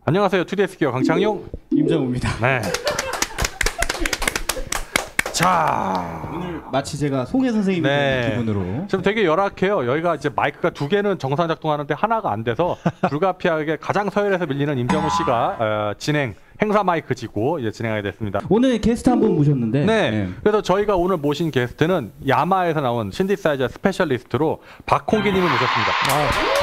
안녕하세요. 2DS 기어 강창용 임정우입니다. 네. 자, 오늘 마치 제가 송혜 선생님 네. 기분으로 지금 되게 열악해요. 여기가 이제 마이크가 2개는 정상 작동하는데 하나가 안 돼서 불가피하게 가장 서열에서 밀리는 임정우 씨가 진행 행사 마이크 쥐고 이제 진행하게 됐습니다. 오늘 게스트 한 분 모셨는데 네. 그래서 저희가 오늘 모신 게스트는 야마에서 나온 신디사이저 스페셜리스트로 박홍기님을 모셨습니다.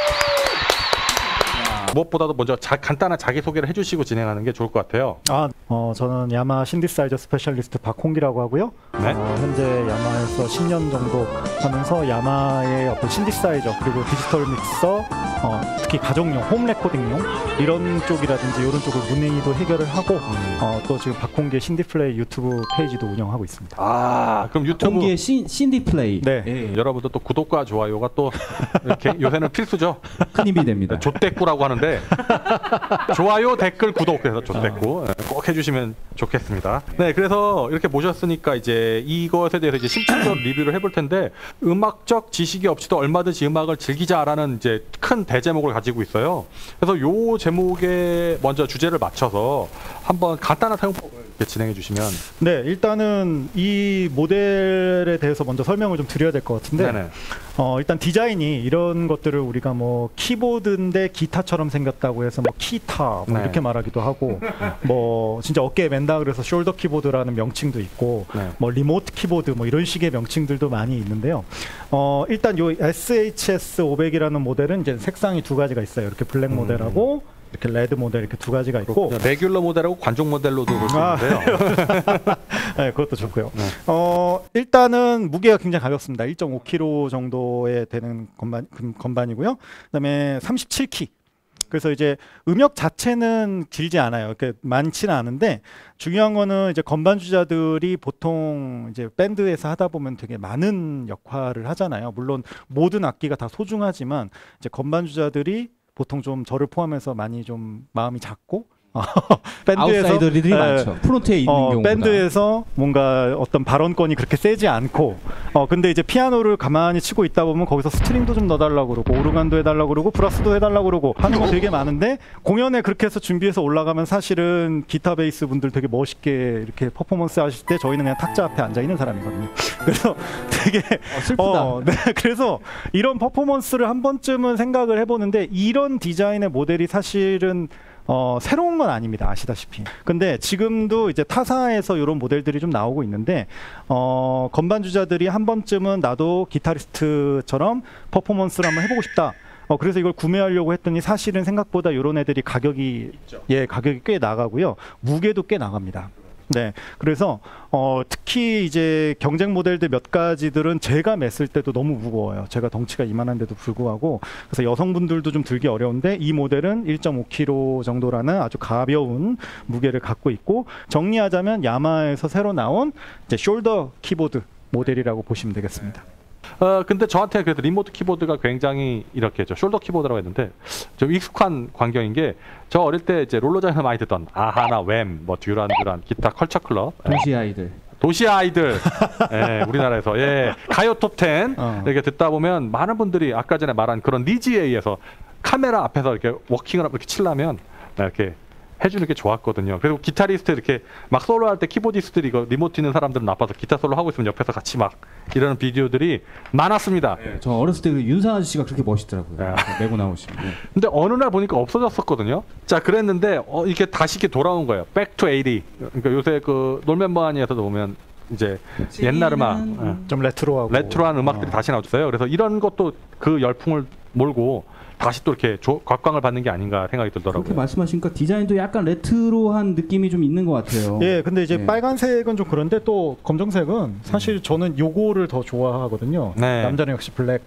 무엇보다도 먼저 간단한 자기소개를 해주시고 진행하는 게 좋을 것 같아요. 저는 야마 신디사이저 스페셜리스트 박홍기라고 하고요. 네. 현재 야마에서 10년 정도 하면서 야마의 어떤 신디사이저 그리고 디지털 믹서, 특히 가정용, 홈 레코딩용 이런 쪽이라든지 이런 쪽을 문의도 해결을 하고 또 지금 박홍기의 신디플레이 유튜브 페이지도 운영하고 있습니다. 그럼 유튜브 홍기의 신디플레이. 네. 예. 여러분들 또 구독과 좋아요가 또 이렇게 요새는 필수죠. 큰 힘이 됩니다. 좆대꾸라고 하는데 좋아요, 댓글, 구독해서 좆대꾸 꼭 해주시면 좋겠습니다. 네, 그래서 이렇게 모셨으니까 이제 이것에 대해서 이제 심층적 리뷰를 해볼 텐데 음악적 지식이 없이도 얼마든지 음악을 즐기자라는 이제 큰 대제목을 가지고 있어요. 그래서 요 제목에 먼저 주제를 맞춰서 한번 간단한 사용법을 진행해 주시면. 네, 일단은 이 모델에 대해서 먼저 설명을 좀 드려야 될 것 같은데 네네. 일단 디자인이 이런 것들을 우리가 뭐 키보드인데 기타처럼 생겼다고 해서 뭐 키타 뭐 네. 이렇게 말하기도 하고 뭐 진짜 어깨에 맨다 그래서 숄더 키보드라는 명칭도 있고 네. 뭐 리모트 키보드 뭐 이런 식의 명칭들도 많이 있는데요. 일단 요 SHS 500이라는 모델은 이제 색상이 두 가지가 있어요. 이렇게 블랙 모델하고 이렇게 레드 모델 이렇게 두 가지가 있고 레귤러 모델하고 관종 모델로도 볼 수 있는데요. 네, 그것도 좋고요. 네. 일단은 무게가 굉장히 가볍습니다. 1.5kg 정도에 되는 건반이고요. 그다음에 37키. 그래서 이제 음역 자체는 길지 않아요. 이렇게 많지는 않은데 중요한 거는 이제 건반 주자들이 보통 이제 밴드에서 하다 보면 되게 많은 역할을 하잖아요. 물론 모든 악기가 다 소중하지만 이제 건반 주자들이 보통 좀 저를 포함해서 많이 좀 마음이 작고 밴드에서 아웃사이더들이 많죠. 프론트에 있는 경우보다. 밴드에서 뭔가 어떤 발언권이 그렇게 세지 않고 근데 이제 피아노를 가만히 치고 있다 보면 거기서 스트링도 좀 넣어달라고 그러고 오르간도 해달라고 그러고 브라스도 해달라고 그러고 하는 거 되게 많은데 공연에 그렇게 해서 준비해서 올라가면 사실은 기타 베이스 분들 되게 멋있게 이렇게 퍼포먼스 하실 때 저희는 그냥 탁자 앞에 앉아 있는 사람이거든요. 그래서 되게 슬프다. 네, 그래서 이런 퍼포먼스를 한 번쯤은 생각을 해보는데 이런 디자인의 모델이 사실은 새로운 건 아닙니다. 아시다시피. 근데 지금도 이제 타사에서 이런 모델들이 좀 나오고 있는데 건반 주자들이 한 번쯤은 나도 기타리스트처럼 퍼포먼스를 한번 해보고 싶다. 그래서 이걸 구매하려고 했더니 사실은 생각보다 이런 애들이 가격이 꽤 나가고요. 무게도 꽤 나갑니다. 네, 그래서 특히 이제 경쟁 모델들 몇 가지들은 제가 맸을 때도 너무 무거워요. 제가 덩치가 이만한데도 불구하고 그래서 여성분들도 좀 들기 어려운데 이 모델은 1.5kg 정도라는 아주 가벼운 무게를 갖고 있고 정리하자면 야마에서 새로 나온 이제 숄더 키보드 모델이라고 보시면 되겠습니다. 근데 저한테 그래도 리모트 키보드가 굉장히 이렇게 숄더 키보드라고 했는데 좀 익숙한 광경인 게 저 어릴 때 이제 롤러장에서 많이 듣던 아하나 웸, 뭐 듀란 기타 컬처 클럽, 도시 아이들. 도시 아이들, 예, 우리나라에서 가요 톱 10 이렇게 듣다 보면 많은 분들이 아까 전에 말한 그런 니즈에 의해서 카메라 앞에서 이렇게 워킹을 이렇게 치려면 이렇게 해주는 게 좋았거든요. 그리고 기타리스트 이렇게 막 솔로 할 때 키보디스트들이 이거 리모트 있는 사람들은 나빠서 기타 솔로 하고 있으면 옆에서 같이 막 이러는 비디오들이 많았습니다. 저 어렸을 때 그 윤상 아저씨가 그렇게 멋있더라고요. 메고 나오시면. 근데 어느 날 보니까 없어졌었거든요. 자, 그랬는데 이게 다시 이렇게 돌아온 거예요. Back to 80. 그러니까 요새 그 놀맨버니에서도 보면 이제 옛날 음악, 좀 레트로한 음악들이 다시 나왔어요. 그래서 이런 것도 그 열풍을 몰고 다시 또 이렇게 곽광을 받는 게 아닌가 생각이 들더라고요. 그렇게 말씀하시니까 디자인도 약간 레트로한 느낌이 좀 있는 것 같아요. 예, 근데 이제 빨간색은 좀 그런데 또 검정색은 사실 저는 요거를 더 좋아하거든요. 네. 남자는 역시 블랙.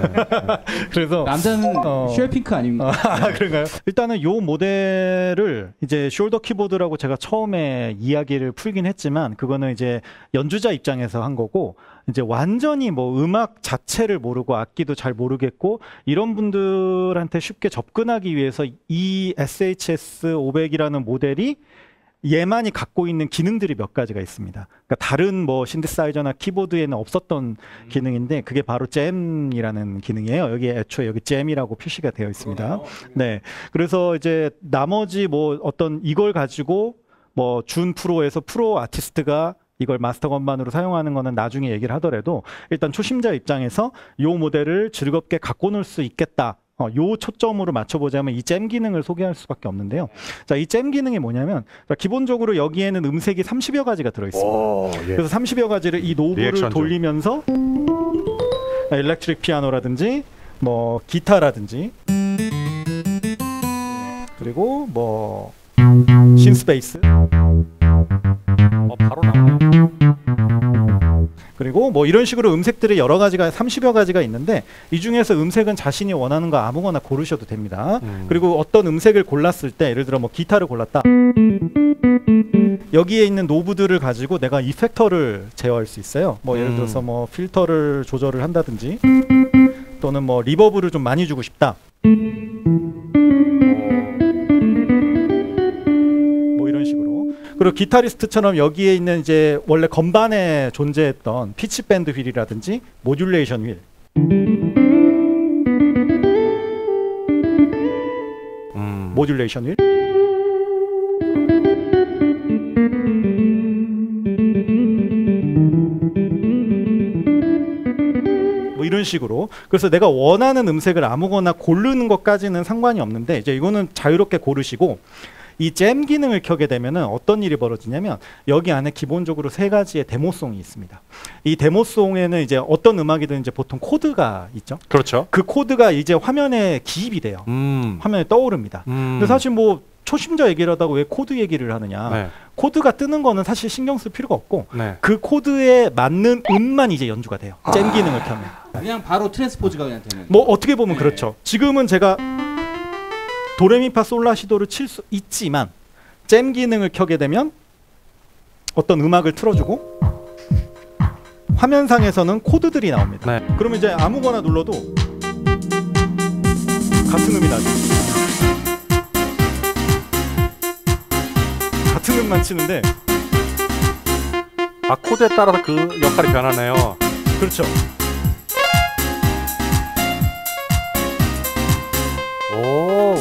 그래서 남자는 쉘핑크 아닙니까? 그런가요? 일단은 요 모델을 이제 숄더 키보드라고 제가 처음에 이야기를 풀긴 했지만 그거는 이제 연주자 입장에서 한 거고 이제 완전히 뭐 음악 자체를 모르고 악기도 잘 모르겠고 이런 분들한테 쉽게 접근하기 위해서 이 SHS 500이라는 모델이 얘만이 갖고 있는 기능들이 몇 가지가 있습니다. 그러니까 다른 뭐 신디사이저나 키보드에는 없었던 기능인데 그게 바로 잼이라는 기능이에요. 여기 애초에 여기 잼이라고 표시가 되어 있습니다. 네, 그래서 이제 나머지 뭐 어떤 이걸 가지고 뭐 준 프로에서 프로 아티스트가 이걸 마스터 건반으로 사용하는 거는 나중에 얘기를 하더라도 일단 초심자 입장에서 요 모델을 즐겁게 갖고 놀 수 있겠다. 요 초점으로 맞춰보자면 이 잼 기능을 소개할 수밖에 없는데요. 자, 이 잼 기능이 뭐냐면 자, 기본적으로 여기에는 음색이 30여 가지가 들어있습니다. 오, 예. 그래서 30여 가지를 이 노브를 리액션 좀. 돌리면서 일렉트릭 피아노라든지 뭐 기타라든지 그리고 뭐 신스페이스 바로 나오네요. 그리고 뭐 이런 식으로 음색들이 여러 가지가 30여 가지가 있는데 이 중에서 음색은 자신이 원하는 거 아무거나 고르셔도 됩니다. 그리고 어떤 음색을 골랐을 때 예를 들어 뭐 기타를 골랐다. 여기에 있는 노브들을 가지고 내가 이펙터를 제어할 수 있어요. 뭐 예를 들어서 뭐 필터를 조절을 한다든지 또는 뭐 리버브를 좀 많이 주고 싶다. 뭐 이런 식으로. 그리고 기타리스트처럼 여기에 있는 이제 원래 건반에 존재했던 피치 밴드 휠이라든지 모듈레이션 휠. 모듈레이션 휠. 뭐 이런 식으로. 그래서 내가 원하는 음색을 아무거나 고르는 것까지는 상관이 없는데 이제 이거는 자유롭게 고르시고 이 잼 기능을 켜게 되면은 어떤 일이 벌어지냐면 여기 안에 기본적으로 세 가지의 데모송이 있습니다. 이 데모송에는 이제 어떤 음악이든 이제 보통 코드가 있죠. 그렇죠. 그 코드가 이제 화면에 기입이 돼요. 화면에 떠오릅니다. 근데 사실 뭐 초심자 얘기를 하다가 왜 코드 얘기를 하느냐. 네. 코드가 뜨는 거는 사실 신경 쓸 필요가 없고 네. 그 코드에 맞는 음만 이제 연주가 돼요. 잼 기능을 켜면. 그냥 바로 트랜스포즈가 그냥 되는. 뭐 어떻게 보면 그렇죠. 지금은 제가 도레미파 솔라시도를 칠 수 있지만 잼 기능을 켜게 되면 어떤 음악을 틀어주고 화면상에서는 코드들이 나옵니다. 네. 그러면 이제 아무거나 눌러도 같은 음이 나죠. 같은 음만 치는데 아, 코드에 따라서 그 역할이 변하네요. 그렇죠. 오.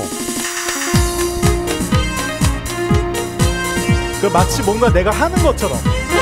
그 마치 뭔가 내가 하는 것처럼.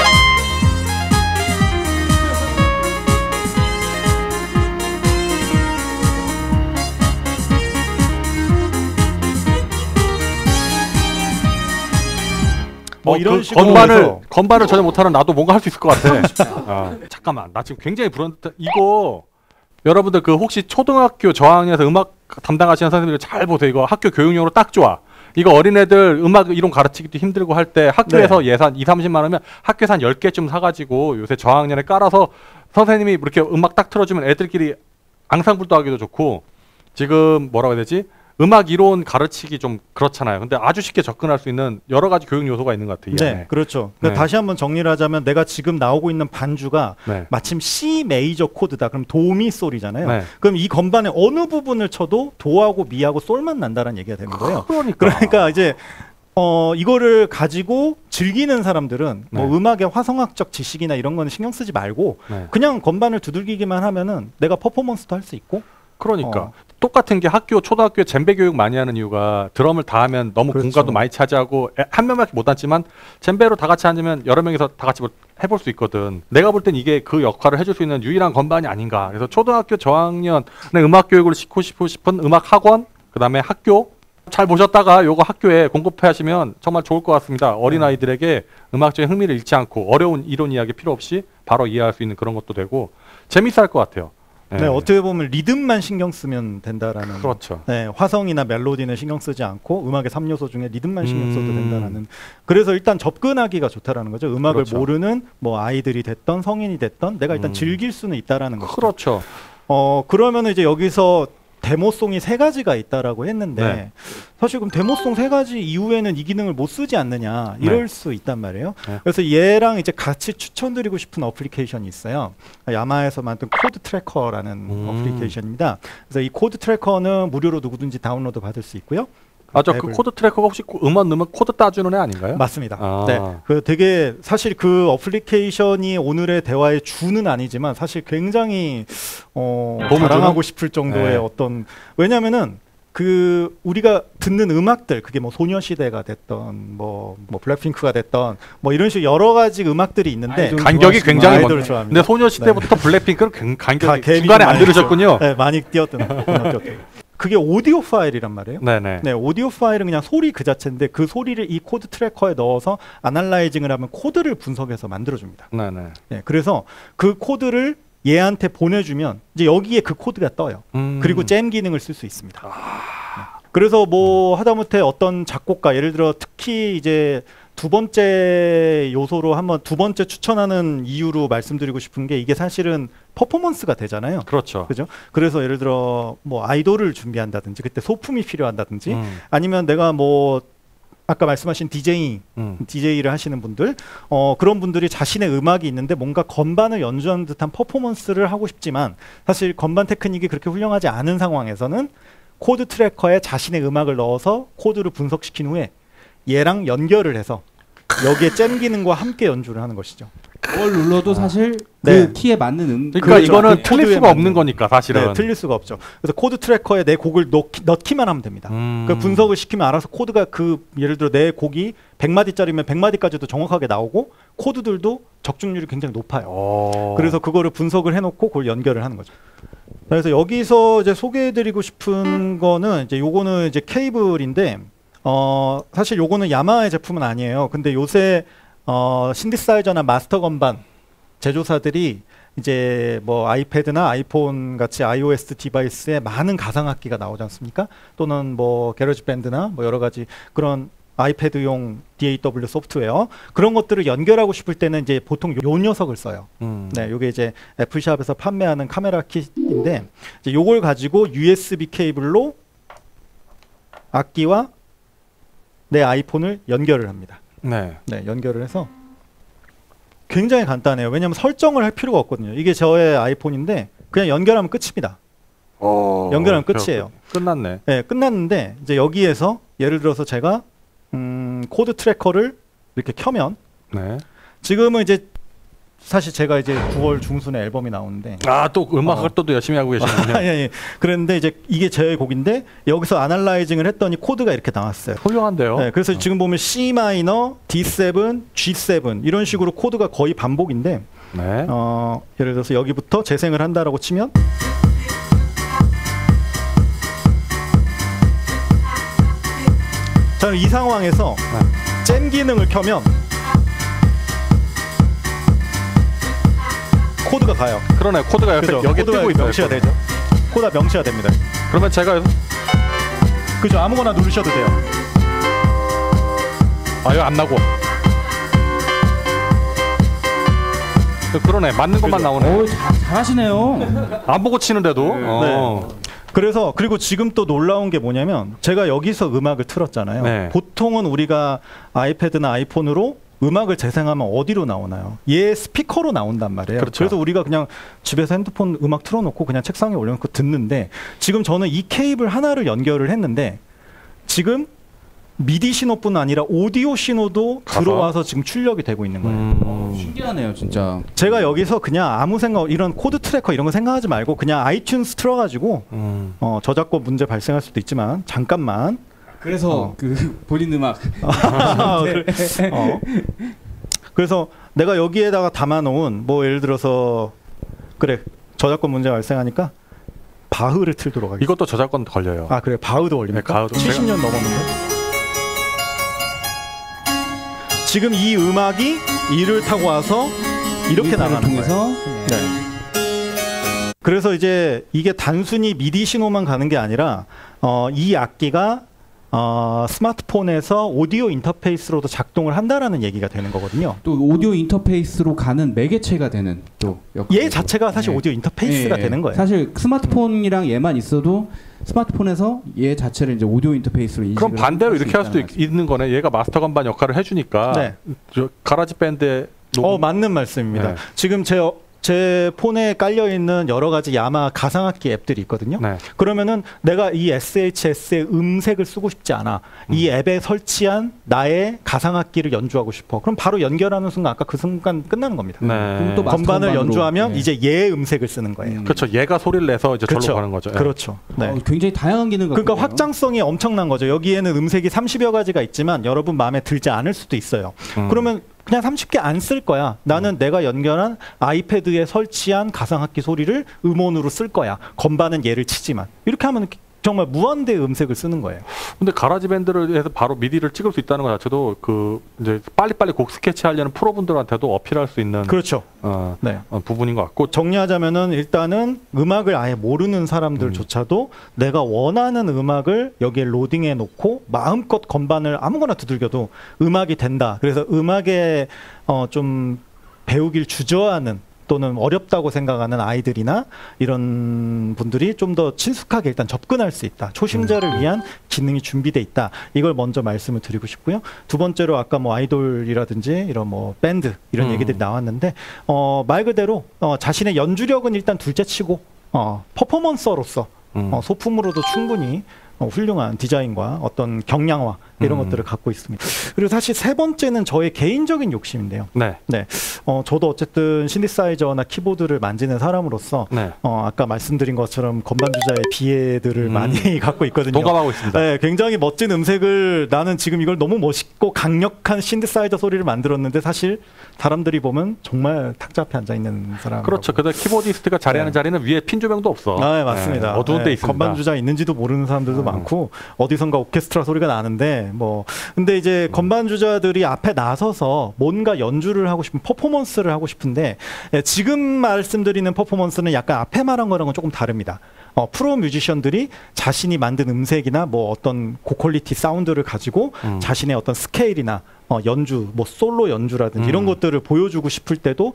뭐 이런 그 식으로 건반을 전혀 못하는 나도 뭔가 할 수 있을 것 같아. 잠깐만, 나 지금 굉장히 불안해. 이거 여러분들 그 혹시 초등학교 저학년에서 음악 담당하시는 선생님들 잘 보세요. 이거 학교 교육용으로 딱 좋아. 이거 어린애들 음악 이론 가르치기도 힘들고 할 때 학교에서 네. 예산 2-30만 원이면 학교에서 한 10개쯤 사가지고 요새 저학년에 깔아서 선생님이 이렇게 음악 딱 틀어주면 애들끼리 앙상블도 하기도 좋고 지금 뭐라고 해야 되지? 음악 이론 가르치기 좀 그렇잖아요. 근데 아주 쉽게 접근할 수 있는 여러 가지 교육 요소가 있는 것 같아요. 이 안에. 네, 그렇죠. 그러니까 다시 한번 정리를 하자면 내가 지금 나오고 있는 반주가 네. 마침 C 메이저 코드다. 그럼 도미 솔이잖아요. 네. 그럼 이 건반의 어느 부분을 쳐도 도하고 미하고 솔만 난다는 얘기가 되는 거예요. 그러니까 이제 이거를 가지고 즐기는 사람들은 뭐 네. 음악의 화성학적 지식이나 이런 거는 신경 쓰지 말고 네. 그냥 건반을 두들기기만 하면은 내가 퍼포먼스도 할 수 있고. 그러니까 똑같은 게 학교 초등학교에 젬베 교육 많이 하는 이유가 드럼을 다 하면 너무 그렇죠. 공간도 많이 차지하고 한 명밖에 못 앉지만 젬베로 다 같이 앉으면 여러 명이서 다 같이 뭐 해볼 수 있거든. 내가 볼 땐 이게 그 역할을 해줄 수 있는 유일한 건반이 아닌가. 그래서 초등학교 저학년에 음악 교육을 시키고 싶은 음악 학원, 그다음에 학교 잘 보셨다가 요거 학교에 공급해 하시면 정말 좋을 것 같습니다. 어린 아이들에게 음악적인 흥미를 잃지 않고 어려운 이론 이야기 필요 없이 바로 이해할 수 있는 그런 것도 되고 재밌어 할 것 같아요. 네, 어떻게 보면 리듬만 신경 쓰면 된다라는. 그렇죠. 네, 화성이나 멜로디는 신경 쓰지 않고 음악의 3요소 중에 리듬만 신경 써도 된다라는. 그래서 일단 접근하기가 좋다라는 거죠. 음악을 그렇죠. 모르는 뭐 아이들이 됐던 성인이 됐던 내가 일단 즐길 수는 있다라는 거죠. 그렇죠. 그러면은 이제 여기서 데모송이 3가지가 있다라고 했는데 네. 사실 그럼 데모송 3가지 이후에는 이 기능을 못 쓰지 않느냐 이럴 네. 수 있단 말이에요. 네. 그래서 얘랑 이제 같이 추천드리고 싶은 어플리케이션이 있어요. 야마하에서 만든 코드 트래커라는 어플리케이션입니다. 그래서 이 코드 트래커는 무료로 누구든지 다운로드 받을 수 있고요. 그 앱을. 코드 트래커가 혹시 음원 넣으면 코드 따주는 애 아닌가요? 맞습니다. 아. 네, 그 되게 사실 그 어플리케이션이 오늘의 대화의 주는 아니지만 사실 굉장히 자랑하고 싶을 정도의 네. 어떤 왜냐면은 그 우리가 듣는 음악들 그게 뭐 소녀시대가 됐던 뭐 블랙핑크가 됐던 뭐 이런 식으로 여러 가지 음악들이 있는데 아이돌 간격이 좋아하시구나. 굉장히 아이돌 먼. 좋아합니다. 근데 소녀시대부터 블랙핑크는 간격이 갭이 중간에 안 많이 들으셨군요. 네, 많이 뛰었던. 그게 오디오 파일이란 말이에요. 네네. 네, 오디오 파일은 그냥 소리 그 자체인데 그 소리를 이 코드 트래커에 넣어서 아날라이징을 하면 코드를 분석해서 만들어줍니다. 네네. 네, 그래서 그 코드를 얘한테 보내주면 이제 여기에 그 코드가 떠요. 그리고 잼 기능을 쓸 수 있습니다. 네. 그래서 뭐 하다못해 어떤 작곡가 예를 들어 특히 이제 두 번째 요소로 한번 두 번째 추천하는 이유로 말씀드리고 싶은 게 이게 사실은 퍼포먼스가 되잖아요. 그렇죠. 그죠? 그래서 예를 들어 뭐 아이돌을 준비한다든지 그때 소품이 필요한다든지 아니면 내가 뭐 아까 말씀하신 DJ를 하시는 분들 그런 분들이 자신의 음악이 있는데 뭔가 건반을 연주하는 듯한 퍼포먼스를 하고 싶지만 사실 건반 테크닉이 그렇게 훌륭하지 않은 상황에서는 코드 트래커에 자신의 음악을 넣어서 코드를 분석시킨 후에 얘랑 연결을 해서 여기에 잼 기능과 함께 연주를 하는 것이죠. 뭘 눌러도 사실 네. 그 키에 맞는 그러니까 그렇죠. 이거는 그 틀릴 코드에 수가 없는 맞는. 거니까 사실은. 네, 틀릴 수가 없죠. 그래서 코드 트래커에 내 곡을 넣기만 하면 됩니다. 그 분석을 시키면 알아서 코드가 그 예를 들어 내 곡이 100마디짜리면 100마디까지도 정확하게 나오고 코드들도 적중률이 굉장히 높아요. 그래서 그거를 분석을 해놓고 그걸 연결을 하는 거죠. 그래서 여기서 이제 소개해드리고 싶은 거는 이제 요거는 이제 케이블인데 사실 요거는 야마하의 제품은 아니에요. 근데 요새 신디사이저나 마스터 건반 제조사들이 이제 뭐 아이패드나 아이폰 같이 iOS 디바이스에 많은 가상악기가 나오지 않습니까? 또는 뭐 게러지 밴드나 뭐 여러 가지 그런 아이패드용 DAW 소프트웨어 그런 것들을 연결하고 싶을 때는 이제 보통 요 녀석을 써요. 네, 요게 이제 애플샵에서 판매하는 카메라 킷인데 이제 요걸 가지고 USB 케이블로 악기와 내 아이폰을 연결을 합니다. 네. 네, 연결을 해서 굉장히 간단해요. 왜냐하면 설정을 할 필요가 없거든요. 이게 저의 아이폰인데 그냥 연결하면 끝입니다. 연결하면 끝이에요. 끝났네. 네, 끝났는데 이제 여기에서 예를 들어서 제가 코드 트래커를 이렇게 켜면 네. 지금은 이제 사실 제가 이제 9월 중순에 앨범이 나오는데 또 음악 활동도 열심히 하고 계시군요. 예. 그랬는데 이제 이게 제 곡인데 여기서 아날라이징을 했더니 코드가 이렇게 나왔어요. 훌륭한데요. 네, 그래서 지금 보면 C 마이너, D7, G7 이런 식으로 코드가 거의 반복인데 네. 예를 들어서 여기부터 재생을 한다라고 치면 자, 이 상황에서 잼 기능을 켜면 코드가 가요. 그러네. 코드가 여기 그죠? 여기 코드가 뜨고 있어요. 명시가 되죠. 코드가 명시가 됩니다. 그러면 제가 그죠? 아무거나 누르셔도 돼요. 이거 안 나고. 그러네. 맞는 것만 나오네. 잘하시네요. 안 보고 치는데도. 네. 그래서 그리고 지금 또 놀라운 게 뭐냐면 제가 여기서 음악을 틀었잖아요. 네. 보통은 우리가 아이패드나 아이폰으로 음악을 재생하면 어디로 나오나요? 얘 스피커로 나온단 말이에요. 그렇죠. 그래서 우리가 그냥 집에서 핸드폰 음악 틀어놓고 그냥 책상에 올려놓고 듣는데 지금 저는 이 케이블 하나를 연결을 했는데 지금 미디 신호뿐 아니라 오디오 신호도 들어와서 지금 출력이 되고 있는 거예요. 신기하네요, 진짜. 제가 여기서 그냥 아무 생각 이런 코드 트래커 이런 거 생각하지 말고 그냥 아이튠스 틀어가지고 저작권 문제 발생할 수도 있지만 잠깐만. 그래서 그 본인 음악. 그래서 내가 여기에다가 담아놓은 뭐 예를 들어서 그래 저작권 문제 발생하니까 바흐를 틀도록 하겠습니다. 이것도 저작권 걸려요. 아 그래 바흐도 걸립니까? 네, 바흐도 70년 넘었는데. 지금 이 음악이 이를 타고 와서 이렇게 나가는 통해서 거예요. 네. 그래서 이제 이게 단순히 미디 신호만 가는 게 아니라 이 악기가 스마트폰에서 오디오 인터페이스로도 작동을 한다라는 얘기가 되는 거거든요. 또 오디오 인터페이스로 가는 매개체가 되는 또 얘 자체가 사실 네. 오디오 인터페이스가 예, 되는 거예요. 사실 스마트폰이랑 얘만 있어도 스마트폰에서 얘 자체를 이제 오디오 인터페이스로 인식을 그럼 반대로 할 수 이렇게 할 수도 있다는 있는 거네. 얘가 마스터 건반 역할을 해주니까. 네. 저 가라지 밴드에 맞는 말씀입니다. 네. 지금 제 제 폰에 깔려 있는 여러 가지 야마 가상악기 앱들이 있거든요. 네. 그러면은 내가 이 SHS의 음색을 쓰고 싶지 않아. 이 앱에 설치한 나의 가상악기를 연주하고 싶어. 그럼 바로 연결하는 순간 아까 그 순간 끝나는 겁니다. 네. 그럼 또 마스터 건반을 건반으로, 연주하면 네. 이제 얘의 음색을 쓰는 거예요. 그렇죠. 얘가 소리를 내서 이제 그렇죠. 절로 가는 거죠. 예. 그렇죠. 네. 굉장히 다양한 기능 그러니까 같거든요. 확장성이 엄청난 거죠. 여기에는 음색이 30여 가지가 있지만 여러분 마음에 들지 않을 수도 있어요. 그러면 그냥 30개 안 쓸 거야. 나는 내가 연결한 아이패드에 설치한 가상악기 소리를 음원으로 쓸 거야. 건반은 얘를 치지만. 이렇게 하면 정말 무한대의 음색을 쓰는 거예요. 근데 가라지 밴드를 해서 바로 미디를 찍을 수 있다는 것 자체도 그 이제 빨리빨리 곡 스케치하려는 프로분들한테도 어필할 수 있는 그렇죠. 네. 부분인 것 같고. 정리하자면은 일단은 음악을 아예 모르는 사람들조차도 내가 원하는 음악을 여기에 로딩해 놓고 마음껏 건반을 아무거나 두들겨도 음악이 된다. 그래서 음악에 좀 배우길 주저하는 또는 어렵다고 생각하는 아이들이나 이런 분들이 좀 더 친숙하게 일단 접근할 수 있다. 초심자를 위한 기능이 준비돼 있다. 이걸 먼저 말씀을 드리고 싶고요. 두 번째로 아까 뭐 아이돌이라든지 이런 뭐 밴드 이런 얘기들이 나왔는데 말 그대로 자신의 연주력은 일단 둘째치고 퍼포먼서로서 소품으로도 충분히 훌륭한 디자인과 어떤 경량화 이런 것들을 갖고 있습니다. 그리고 사실 세 번째는 저의 개인적인 욕심인데요. 네. 저도 어쨌든 신디사이저나 키보드를 만지는 사람으로서 네. 아까 말씀드린 것처럼 건반 주자의 비애들을 많이 갖고 있거든요. 동감하고 있습니다. 네, 굉장히 멋진 음색을 나는 지금 이걸 너무 멋있고 강력한 신디사이저 소리를 만들었는데 사실 사람들이 보면 정말 탁자 앞에 앉아 있는 사람. 그렇죠. 그다 키보디스트가 자리하는 자리는 위에 핀 조명도 없어. 네, 맞습니다. 네, 어두운 데 있습니다. 건반 주자 있는지도 모르는 사람들도 많고 어디선가 오케스트라 소리가 나는데 근데 이제 건반 주자들이 앞에 나서서 뭔가 연주를 하고 싶은 퍼포먼스를 하고 싶은데 지금 말씀드리는 퍼포먼스는 약간 앞에 말한 거랑은 조금 다릅니다. 프로 뮤지션들이 자신이 만든 음색이나 뭐 어떤 고퀄리티 사운드를 가지고 자신의 어떤 스케일이나 연주, 뭐 솔로 연주라든지 이런 것들을 보여주고 싶을 때도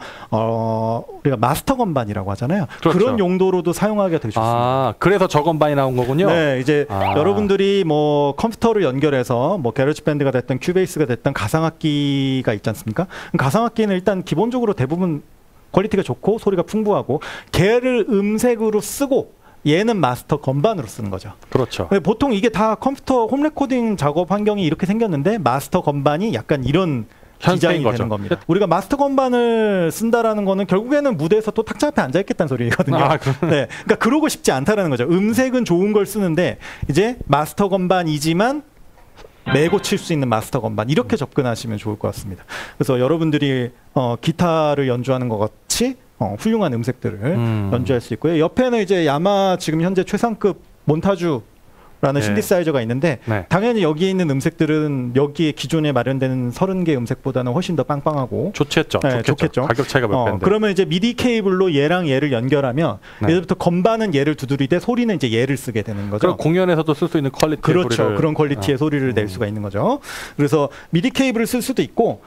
우리가 마스터 건반이라고 하잖아요. 그렇죠. 그런 용도로도 사용하기가 되게 좋습니다. 그래서 저 건반이 나온 거군요. 네, 이제 여러분들이 뭐 컴퓨터를 연결해서 뭐 게러지 밴드가 됐든 큐베이스가 됐든 가상악기가 있지 않습니까? 가상악기는 일단 기본적으로 대부분 퀄리티가 좋고 소리가 풍부하고 걔를 음색으로 쓰고 얘는 마스터 건반으로 쓰는 거죠. 그렇죠. 보통 이게 다 컴퓨터 홈 레코딩 작업 환경이 이렇게 생겼는데 마스터 건반이 약간 이런 디자인이 되는 겁니다. 우리가 마스터 건반을 쓴다라는 거는 결국에는 무대에서 또 탁자 앞에 앉아 있겠다는 소리거든요. 네, 그러니까 그러고 싶지 않다라는 거죠. 음색은 좋은 걸 쓰는데 이제 마스터 건반이지만 메고 칠 수 있는 마스터 건반 이렇게 접근하시면 좋을 것 같습니다. 그래서 여러분들이 기타를 연주하는 것 같이 훌륭한 음색들을 연주할 수 있고요. 옆에는 이제 야마 지금 현재 최상급 몬타주라는 신디사이저가 있는데 당연히 여기에 있는 음색들은 여기에 기존에 마련되는 30개 음색보다는 훨씬 더 빵빵하고 좋겠죠. 좋겠죠. 가격 차이가 몇 배인데. 그러면 이제 미디 케이블로 얘랑 얘를 연결하면 예전부터 건반은 얘를 두드리되 소리는 이제 얘를 쓰게 되는 거죠. 그럼 공연에서도 쓸 수 있는 퀄리티의 그렇죠. 소리를 그런 퀄리티의 소리를 낼 수가 있는 거죠. 그래서 미디 케이블을 쓸 수도 있고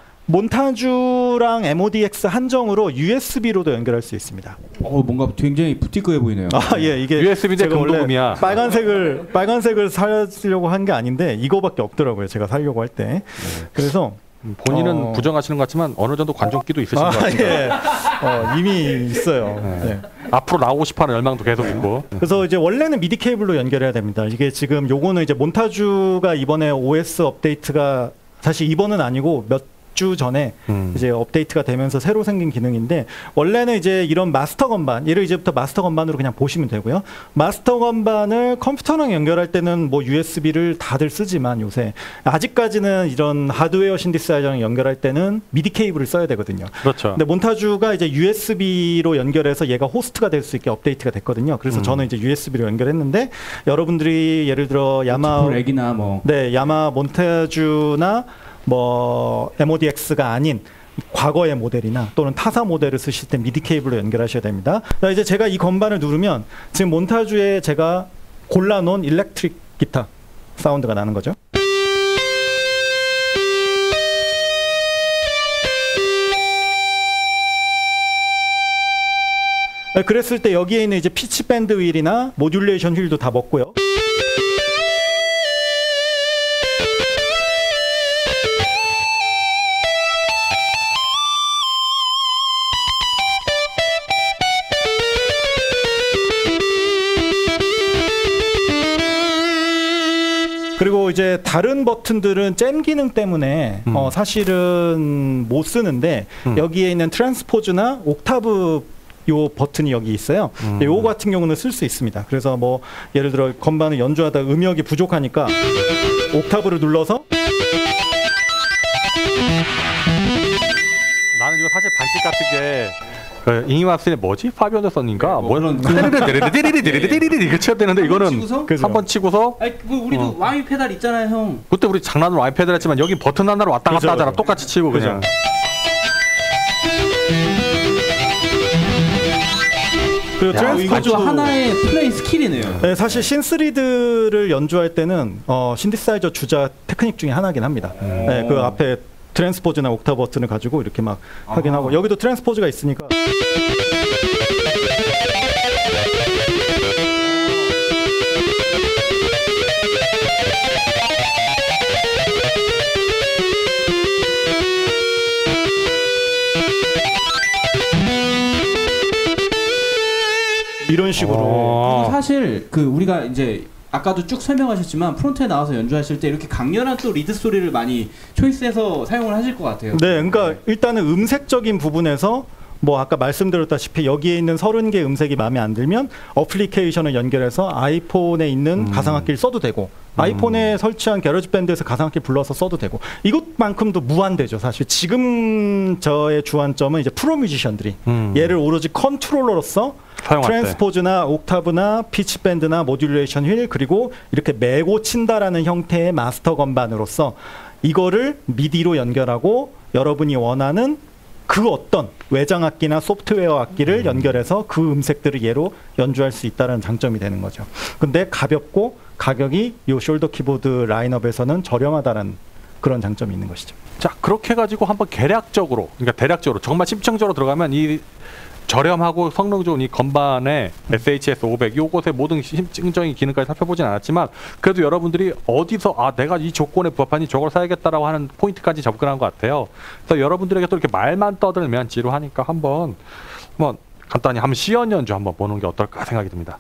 몬타주랑 MODX 한정으로 USB로도 연결할 수 있습니다. 뭔가 굉장히 부티크해 보이네요. 예, 이게 USB인데 금도금이야. 빨간색을 사려고 한 게 아닌데 이거밖에 없더라고요. 제가 사려고 할 때. 그래서 본인은 부정하시는 것 같지만 어느 정도 관종기도 있으신 것 같습니다. 이미 있어요. 네. 앞으로 나오고 싶어하는 열망도 계속 있고. 그래서 이제 원래는 미디 케이블로 연결해야 됩니다. 이게 지금 요거는 이제 몬타주가 이번에 OS 업데이트가 사실 이번은 아니고 몇 주 전에 이제 업데이트가 되면서 새로 생긴 기능인데 원래는 이제 이런 마스터 건반 얘를 이제부터 마스터 건반으로 그냥 보시면 되고요. 마스터 건반을 컴퓨터랑 연결할 때는 뭐 USB를 다들 쓰지만 요새 아직까지는 이런 하드웨어 신디사이저랑 연결할 때는 미디 케이블을 써야 되거든요. 그렇죠. 근데 몬타주가 이제 USB로 연결해서 얘가 호스트가 될 수 있게 업데이트가 됐거든요. 그래서 저는 이제 USB로 연결했는데 여러분들이 예를 들어 야마 렉이나 야마 몬타주나 뭐 MODX가 아닌 과거의 모델이나 또는 타사 모델을 쓰실 때 미디 케이블로 연결하셔야 됩니다. 이제 제가 이 건반을 누르면 지금 몬타주에 제가 골라놓은 일렉트릭 기타 사운드가 나는 거죠. 그랬을 때 여기에 있는 이제 피치 밴드 휠이나 모듈레이션 휠도 다 먹고요. 이제 다른 버튼들은 잼 기능 때문에 사실은 못 쓰는데 여기에 있는 트랜스포즈나 옥타브 요 버튼이 여기 있어요. 요 같은 경우는 쓸 수 있습니다. 그래서 뭐 예를 들어 건반을 연주하다 음역이 부족하니까 옥타브를 눌러서 나는 이거 사실 반칙 같은 게 잉이마스의 뭐지? 파비오 anderson인가? 뭐 그런 데리리리리리리리리리리 이거 쳐야 되는데 이거는 치고서? 그죠. 3번 치고서 아니 그 우리도 와인 페달 있잖아요, 형. 그때 우리 장난으로 와이패드 했지만 여기 버튼 하나로 왔다 갔다 그죠, 하잖아. 그죠. 똑같이 치고 그죠. 그냥. 그리고 야, 이것도 트랜스포즈도 하나의 플레이 스킬이네요. 네, 사실 신스리드를 연주할 때는 신디사이저 주자 테크닉 중에 하나긴 합니다. 네, 그 앞에 트랜스포즈나 옥타브 버튼을 가지고 이렇게 막 하긴 하고 여기도 트랜스포즈가 있으니까 이런 식으로 그리고 사실 그 우리가 이제 아까도 쭉 설명하셨지만 프론트에 나와서 연주하실 때 이렇게 강렬한 또 리드 소리를 많이 초이스해서 사용을 하실 것 같아요. 네, 그러니까 일단은 음색적인 부분에서 뭐 아까 말씀드렸다시피 여기에 있는 30개 음색이 마음에 안 들면 어플리케이션을 연결해서 아이폰에 있는 가상악기를 써도 되고 아이폰에 설치한 게러지밴드에서 가상악기 불러서 써도 되고 이것만큼도 무한대죠. 사실 지금 저의 주안점은 이제 프로 뮤지션들이 얘를 오로지 컨트롤러로서 사용할 때. 트랜스포즈나 옥타브나 피치밴드나 모듈레이션 휠 그리고 이렇게 메고 친다라는 형태의 마스터 건반으로서 이거를 미디로 연결하고 여러분이 원하는 그 어떤 외장악기나 소프트웨어 악기를 연결해서 그 음색들을 얘로 연주할 수 있다는 장점이 되는 거죠. 근데 가볍고 가격이 이 숄더 키보드 라인업에서는 저렴하다는 그런 장점이 있는 것이죠. 자, 그렇게 해가지고 한번 계략적으로, 그러니까 대략적으로 정말 심층적으로 들어가면 이 저렴하고 성능 좋은 이 건반의 SHS 500 요것의 모든 심층적인 기능까지 살펴보진 않았지만 그래도 여러분들이 어디서 내가 이 조건에 부합하니 저걸 사야겠다라고 하는 포인트까지 접근한 것 같아요. 그래서 여러분들에게 또 이렇게 말만 떠들면 지루하니까 한번 간단히 한번 시연 연주 한번 보는 게 어떨까 생각이 듭니다.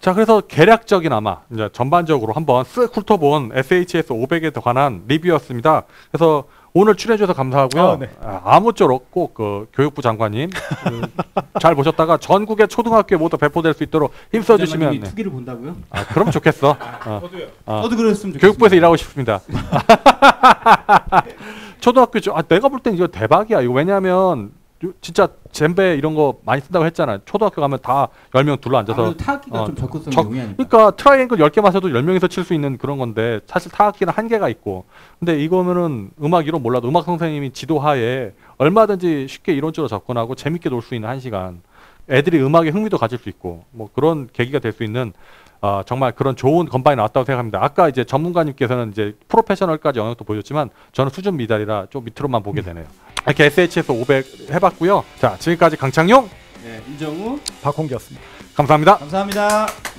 자, 그래서 개략적이나마 이제 전반적으로 한번 쓱 훑어본 SHS 500에 관한 리뷰였습니다. 그래서 오늘 출연해주셔서 감사하고요. 네. 아무쪼록 꼭 그 교육부 장관님 잘 보셨다가 전국의 초등학교에 모두 배포될 수 있도록 힘써주시면. 네. 투기를 본다고요? 아, 그럼 좋겠어. 저도 그랬으면 좋겠습니다. 교육부에서 일하고 싶습니다. 초등학교 내가 볼 땐 이거 대박이야. 이거 왜냐하면 진짜 젬베 이런 거 많이 쓴다고 했잖아요. 초등학교 가면 다 10명 둘러 앉아서 타악기가 좀 접근성이 용이하니까. 그러니까 트라이앵글 10개 맞춰도 10명이서 칠 수 있는 그런 건데 사실 타악기는 한계가 있고 근데 이거는 음악 이론 몰라도 음악 선생님이 지도하에 얼마든지 쉽게 이론적으로 접근하고 재밌게 놀 수 있는 1시간 애들이 음악에 흥미도 가질 수 있고 뭐 그런 계기가 될 수 있는 정말 그런 좋은 건반이 나왔다고 생각합니다. 아까 이제 전문가님께서는 이제 프로페셔널까지 영역도 보셨지만 저는 수준 미달이라 좀 밑으로만 보게 되네요. 이렇게 SHS 500 해봤고요. 자, 지금까지 강창용, 네, 임정우, 박홍기였습니다. 감사합니다. 감사합니다.